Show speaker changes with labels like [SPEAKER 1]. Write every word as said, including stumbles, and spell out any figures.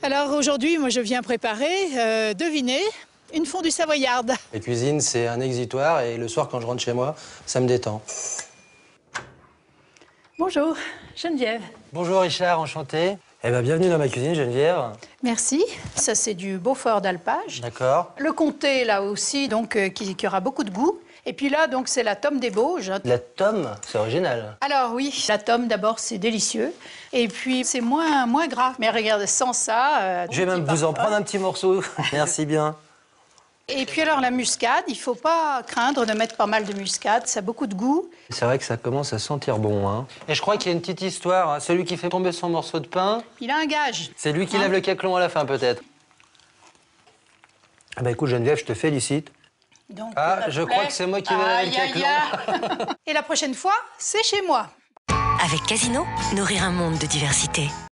[SPEAKER 1] Alors aujourd'hui, moi je viens préparer, euh, devinez, une fondue savoyarde.
[SPEAKER 2] La cuisine, c'est un exutoire et le soir, quand je rentre chez moi, ça me détend.
[SPEAKER 1] Bonjour, Geneviève.
[SPEAKER 2] Bonjour Richard, enchanté. Eh ben, bienvenue dans ma cuisine, Geneviève.
[SPEAKER 1] Merci. Ça c'est du Beaufort d'alpage.
[SPEAKER 2] D'accord.
[SPEAKER 1] Le comté là aussi, donc euh, qui, qui aura beaucoup de goût. Et puis là, donc c'est la tome des Bauges.
[SPEAKER 2] La tome, c'est original.
[SPEAKER 1] Alors oui, la tome d'abord c'est délicieux. Et puis c'est moins, moins gras. Mais regardez, sans ça... euh,
[SPEAKER 2] Je vais même vous en prendre un petit morceau. Merci bien.
[SPEAKER 1] Et puis alors la muscade, il faut pas craindre de mettre pas mal de muscade, ça a beaucoup de goût.
[SPEAKER 2] C'est vrai que ça commence à sentir bon, hein. Et je crois qu'il y a une petite histoire, hein. Celui qui fait tomber son morceau de pain,
[SPEAKER 1] Il a un gage.
[SPEAKER 2] c'est lui qui
[SPEAKER 1] Hein?
[SPEAKER 2] lève le caclon à la fin, peut-être. Ah bah écoute, Geneviève, je te félicite.
[SPEAKER 1] Donc,
[SPEAKER 2] Ah,
[SPEAKER 1] ça te
[SPEAKER 2] je
[SPEAKER 1] plaît?
[SPEAKER 2] crois que c'est moi qui vais laver le
[SPEAKER 1] Aïe, aïe, aïe. Et la prochaine fois, c'est chez moi.
[SPEAKER 3] Avec Casino, nourrir un monde de diversité.